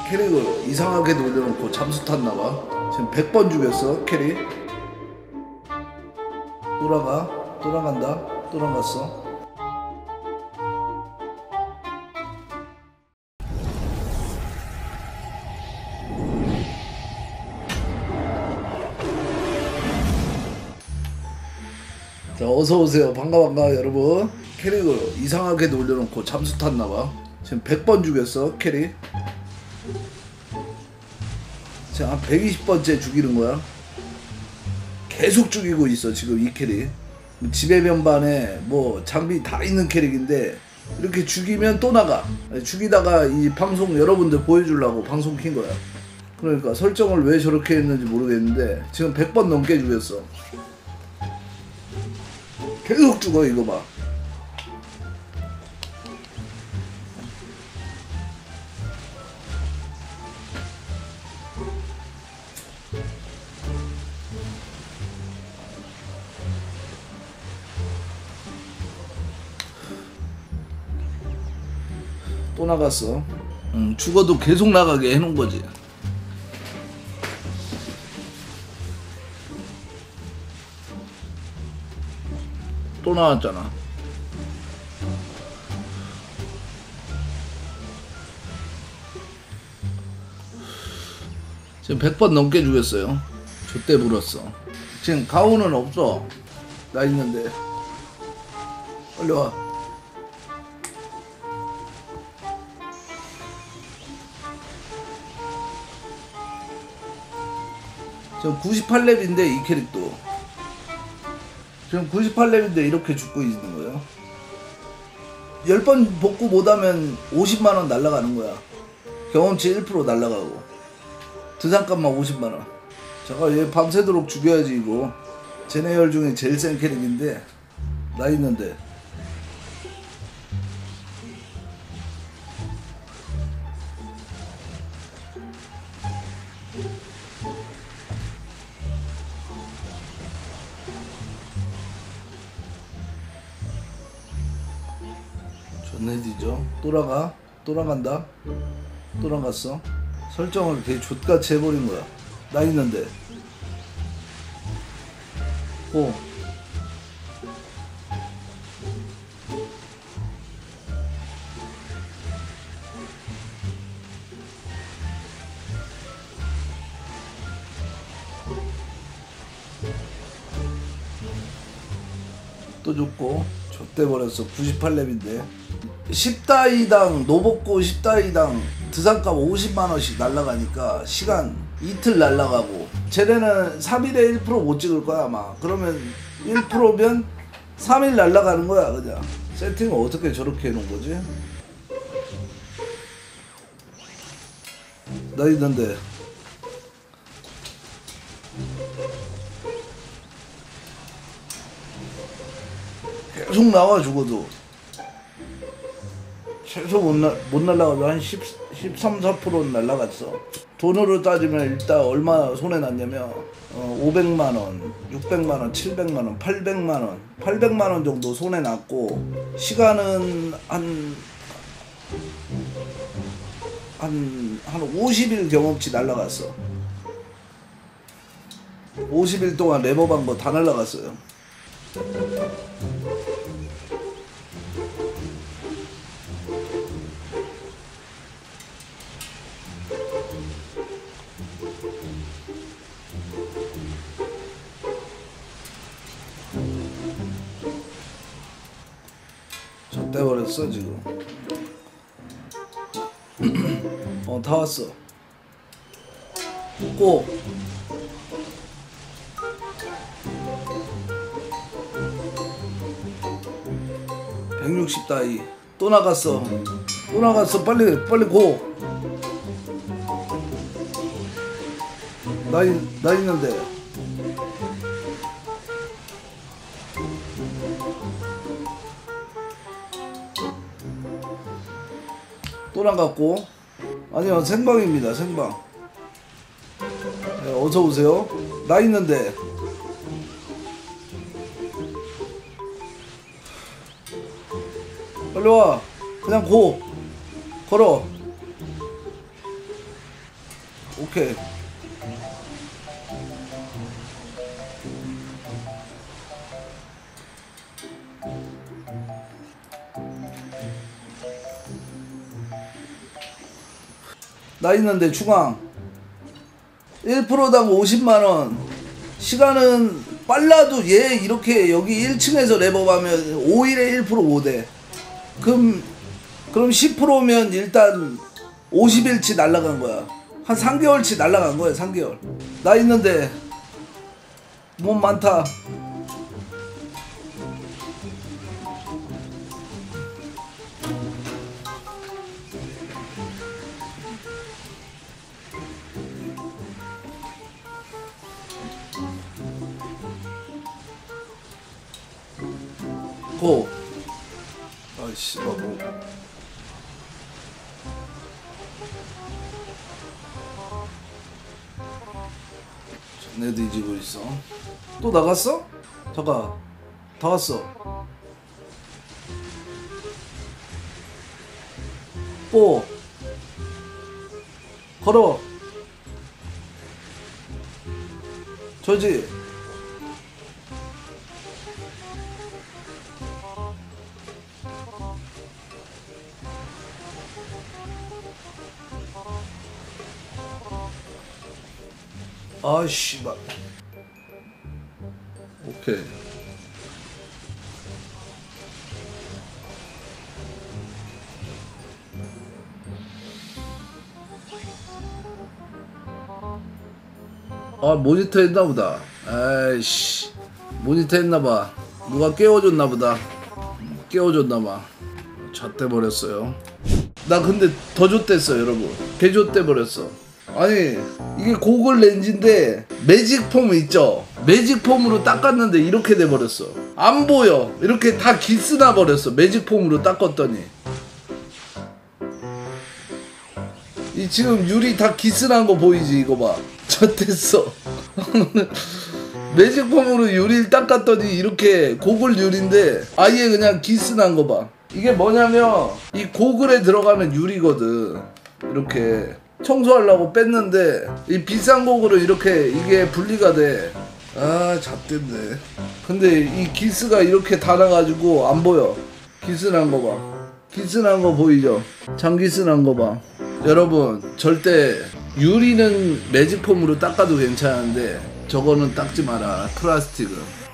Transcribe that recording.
캐릭을 이상하게 돌려놓고 잠수 탔나봐. 지금 100번 죽였어 캐릭. 돌아간다. 돌아갔어. 자, 어서오세요. 반가 여러분. 캐릭을 이상하게 돌려놓고 잠수 탔나봐. 지금 100번 죽였어 캐릭. 지금 한 120번째 죽이는 거야. 계속 죽이고 있어 지금 이 캐릭. 지배 변반에 뭐 장비 다 있는 캐릭인데 이렇게 죽이면 또 나가. 죽이다가 이 방송 여러분들 보여주려고 방송 킨 거야. 그러니까 설정을 왜 저렇게 했는지 모르겠는데 지금 100번 넘게 죽였어. 계속 죽어 이거 봐. 또 나갔어. 죽어도 계속 나가게 해놓은 거지. 또 나왔잖아. 지금 100번 넘게 죽였어요. 좆대 불었어. 지금 가오는 없어. 나 있는데. 빨리 와. 지금 98렙인데 이 캐릭도 지금 98렙인데 이렇게 죽고 있는 거예요. 10번 복구 못하면 50만원 날라가는 거야. 경험치 1% 날라가고 드상값만 50만원. 잠깐 얘 밤새도록 죽여야지 이거. 제네열 중에 제일 센 캐릭인데 나 있는데. 존내 뒤져. 돌아간다. 돌아갔어. 설정을 되게 족같이 해버린 거야. 나 있는데. 오. 또 죽고 좆대 버렸어. 98렙인데 10다이당 노복고 10다이당 드상값 50만원씩 날라가니까 시간 이틀 날라가고. 쟤네는 3일에 1% 못 찍을 거야 아마. 그러면 1%면 3일 날라가는 거야 그냥. 세팅을 어떻게 저렇게 해놓은 거지? 나 있는데. 계속 나와 죽어도. 최소 못 날라가도 한 13, 14%는 날라갔어. 돈으로 따지면 일단 얼마 손해났냐면 500만원, 600만원, 700만원, 800만원 800만원 정도 손해났고 시간은 한 50일 경험치 날라갔어. 50일 동안 레버방 거 다 날라갔어요. 떼버렸어 지금. 다 왔어. 고. (160다이) 또 나갔어. 빨리 고. 나 있는데. 또 나갔고. 아니요 생방입니다. 생방. 네, 어서오세요. 나 있는데. 빨리 와. 그냥 걸어. 오케이. 나 있는데 중앙 1%당 50만원. 시간은 빨라도 얘 이렇게 여기 1층에서 랩업하면 5일에 1% 5대. 그럼 10%면 일단 50일치 날라간 거야. 한 3개월치 날라간 거야. 3개월. 나 있는데 몸 많다. 고. 아이씨, 뭐. 내 뒤지고 있어. 또 나갔어? 잠깐. 다 왔어. 뽀. 걸어. 저지. 아이씨, 막. 오케이. 아, 모니터 했나보다. 아이씨, 모니터 했나봐. 누가 깨워줬나보다. 깨워줬나봐. 잣대버렸어요. 나 근데 더 좆됐어 여러분. 개 좆돼버렸어. 아니 이게 고글 렌즈인데 매직폼 있죠? 매직폼으로 닦았는데 이렇게 돼버렸어. 안 보여. 이렇게 다 기스나 버렸어. 매직폼으로 닦았더니 이 지금 유리 다 기스난 거 보이지? 이거 봐. 젖됐어. 매직폼으로 유리를 닦았더니 이렇게 고글 유리인데 아예 그냥 기스난 거 봐. 이게 뭐냐면 이 고글에 들어가는 유리거든. 이렇게 청소하려고 뺐는데 이 비싼 고글은 이렇게 이게 분리가 돼. 아 잡됐네. 근데 이 기스가 이렇게 닳아가지고 안 보여. 기스난 거 봐. 기스난 거 보이죠? 장기스난 거 봐. 여러분 절대 유리는 매직폼으로 닦아도 괜찮은데 저거는 닦지 마라. 플라스틱은.